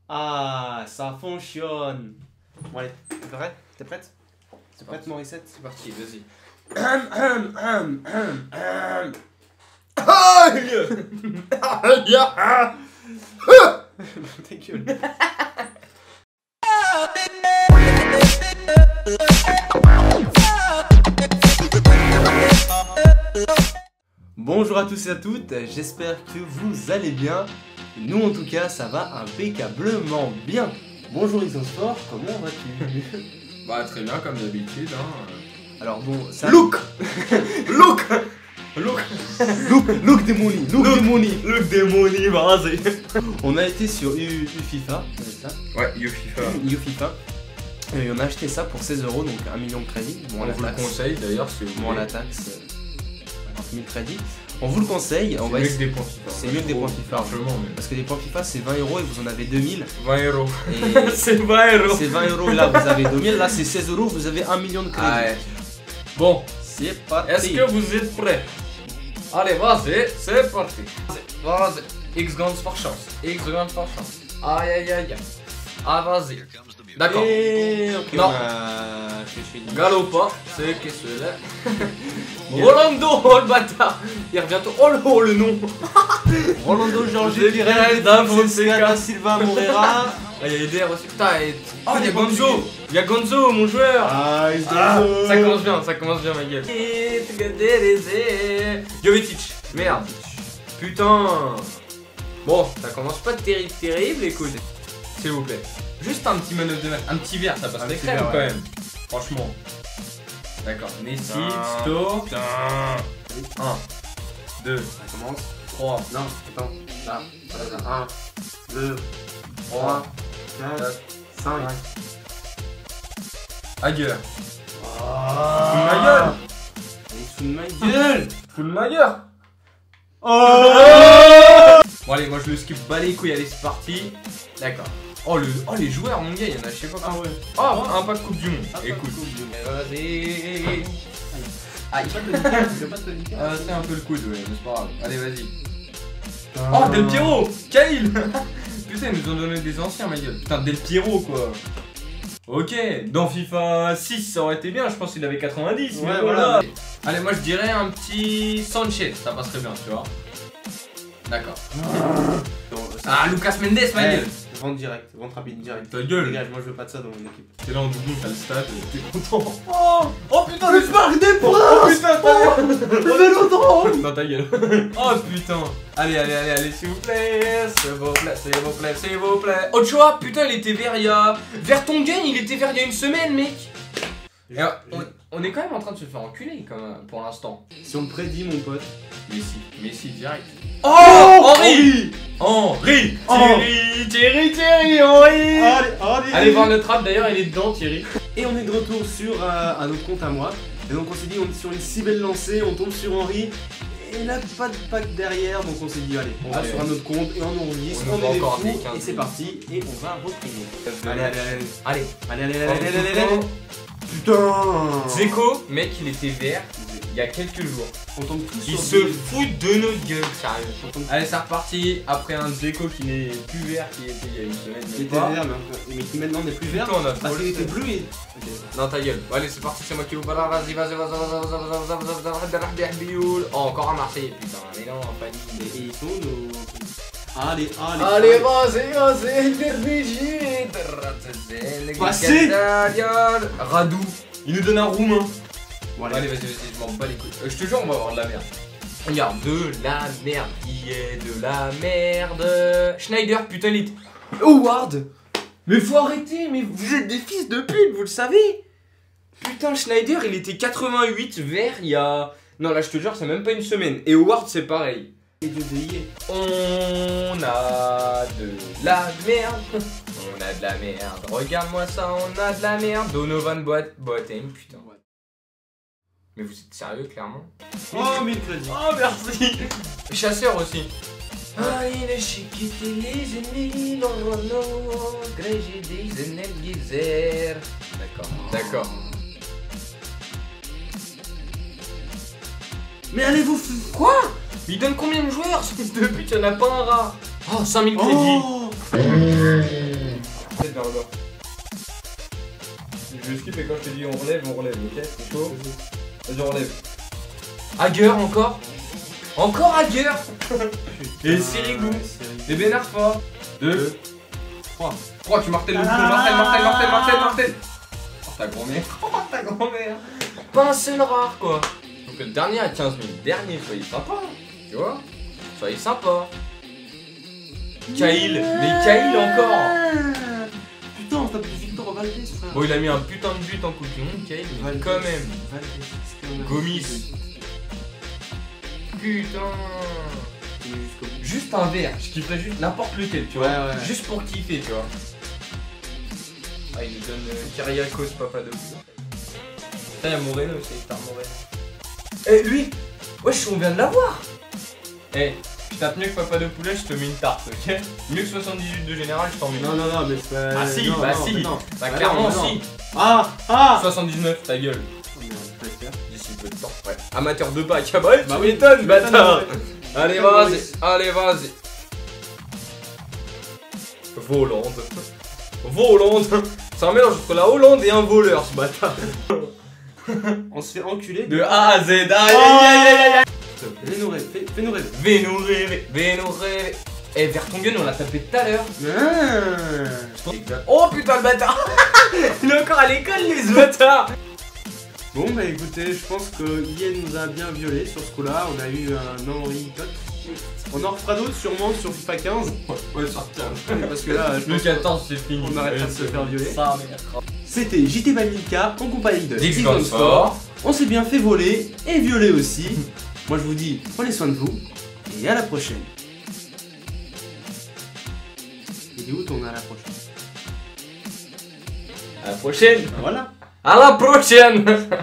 Ah, ça fonctionne. Bon allez, t'es prête? T'es prête? T'es prête, Morissette? C'est parti, vas-y. Ta gueule. Bonjour à tous et à toutes, j'espère que vous allez bien. Nous en tout cas, ça va impeccablement bien. Bonjour Xosfor, comment vas-tu? Bah très bien comme d'habitude hein. Alors bon, ça... Look Look des money, vas-y. On a été sur FIFA, c'est ça? Ouais, FIFA. FIFA. Et on a acheté ça pour 16 €, donc 1 million de crédits. Bon, on vous le conseille d'ailleurs si vous voulez. La taxe, 50 000 crédits. On vous le conseille. C'est mieux que des points FIFA. C'est mieux que des points FIFA. Largement même. Parce que des points FIFA c'est 20 € et vous en avez 2000. 20 €. C'est 20 €. C'est 20 € et là vous avez 2000. Là c'est 16 €, vous avez 1 million de crédits. Ah ouais. Bon, c'est parti. Est-ce que vous êtes prêts? Allez, vas-y, c'est parti. Vas-y. X grande par chance. X grande par chance. Aïe aïe aïe. Ah, vas-y. D'accord. Ok, non. Galopa, c'est qu'est-ce que c'est? Rolando, oh le bâtard. Il revient tout. Oh le nom. Rolando Jorge Pires da Fonseca Silva Moreira. Ah, il y a Eder aussi. Putain, oh, il y a Gonzo. Il y a Gonzo, mon joueur. Ah, ça commence bien, ma gueule. Jovetic, merde. Putain. Bon, ça commence pas terrible, écoute. S'il vous plaît. Juste un petit manœuvre de match. Un petit verre, ça passe crème quand même. Franchement. D'accord. Messi, Sto. 1, 2, ça commence. 3. Non, attends. Là, 1, 2, 3, 4, 5. Agueur. Sous ma gueule. Sous ma gueule. Bon allez, moi je le skip bas les couilles, allez c'est parti. D'accord. Oh les joueurs mon gars, il y en a je sais pas quoi. Ah ouais. Un pack coupe du monde. Écoute. Vas-y. Aïe. C'est un peu le coude, ouais, mais c'est pas grave. Allez vas-y. Oh Del Piero. Kyle. Putain ils nous ont donné des anciens ma gueule. Putain Del Piero quoi. Ok, dans FIFA 6 ça aurait été bien, je pense qu'il avait 90. Ouais voilà. Allez moi je dirais un petit Sanchez, ça passerait bien tu vois. D'accord. Ah Lucas Mendes ma gueule. Vente direct, vente rapide direct. Ta gueule. Dégage, moi je veux pas de ça dans mon équipe. T'es là en doublon, t'as le stade, t'es content. Oh putain le Spark des Princes. Oh putain le Vélodrome. Dans ta gueule. Oh putain. Allez s'il vous plaît. S'il vous plaît. Ochoa, putain il était vert il y a... Vertonghen il était vert il y a une semaine mec. Et on est quand même en train de se faire enculer comme pour l'instant. Si on me prédit mon pote. Messi direct. Oh Henri. Thierry Henri. Allez voir notre app d'ailleurs, il est dedans Thierry. Et on est de retour sur un autre compte à moi. Et donc on s'est dit on est sur une si belle lancée, on tombe sur Henri. Et il n'a pas de pack derrière, donc on s'est dit allez, on va sur un autre compte et on enregistre, on est des fous, et c'est parti, et on va reprendre. Allez. Putain. Zeko, mec il était vert il y a quelques jours. On tombe tous Il sur se fout de notre gueule, sérieux. Allez c'est reparti, après un Zeko qui n'est plus vert qui était il y a une semaine. Il était vert mais qui maintenant n'est plus vert. Parce qu'il était bleu et... Non ta gueule. Allez c'est parti, c'est moi qui vous parle. Vas-y. Oh encore un Marseillais putain, mais non pas dit. Et ils sont nos... Allez, vas-y. Radou. Il nous donne un roumain. Bon, allez, vas-y, je m'en bats les couilles. Je te jure, on va avoir de la merde. Regarde, de la merde. Qui est de la merde? Schneider, putain, il est... Howard. Mais faut arrêter, mais vous êtes des fils de pute, vous le savez. Putain, Schneider, il était 88 vert il y a... Non, là, je te jure, c'est même pas une semaine. Et Howard, c'est pareil. On a de la merde. On a de la merde. Regarde-moi ça, on a de la merde. Donovan Boateng, putain. Mais vous êtes sérieux, clairement? Oh, 1000 crédits. Oh, merci. Chasseur aussi. D'accord. Mais allez-vous... Quoi? Il donne combien de joueurs? Ce fils de pute, y'en a pas un rat. Oh, 5000 crédits. là-bas. Je skip et quand je te dis on relève, ok? C'est chaud? Vas-y, on relève. Hager encore? Encore Hager. Et Sirigu. Et Benarfa. 2, 3, tu martèles le coup. Martèle. Oh ta grand-mère. Ta grand-mère. Pas un seul rare quoi. Donc le dernier à 15 000. Dernier, soyez sympa. Tu vois? Soyez sympa. Kaïl. Mais Kaïl encore. Putain, on tape Victor Valdez, frère. Bon, il a mis un putain de but en Coupe du Monde, Kaïl. Quand même. Gomis. Putain. Juste un verre, je kifferais juste n'importe lequel, tu vois. Ouais. Juste pour kiffer, tu vois. Ah, il nous donne Kyriakos Papadopoulos. Putain, il y a Moreno aussi, Star Moreno. Eh, lui. Wesh, on vient de l'avoir. Eh, je tape mieux que Papadopoulos, je te mets une tarte, ok? Mieux que 78 de général, je t'en mets. Non, mais c'est pas. Ah si, non, bah non, si. non. Bah clairement si. 79, ta gueule. D'ici peu de temps, ouais. Amateur de bac, ah bah tu m'étonnes, bâtard. Allez, vas-y. Volande. C'est un mélange entre la Hollande et un voleur, ce bâtard. On se fait enculer de A à Z. Aïe. Fais-nous rêver. Eh, Vertonghen, on l'a tapé tout à l'heure. Oh putain, le bâtard. Il est encore à l'école, les bâtards. Bon bah écoutez, je pense que Yen nous a bien violé sur ce coup là, on a eu un Henry Tot. On en refera d'autres sûrement sur FIFA 15. Ouais, sur 15. Parce que là, le 14 c'est fini. On arrêtera de se faire violer. Ça, c'était JT Vanilka en compagnie de X-Gun Sport. On s'est bien fait voler et violer aussi. Moi je vous dis, prenez soin de vous et à la prochaine. Et où on est à la prochaine? À la prochaine. Voilà. À la prochaine.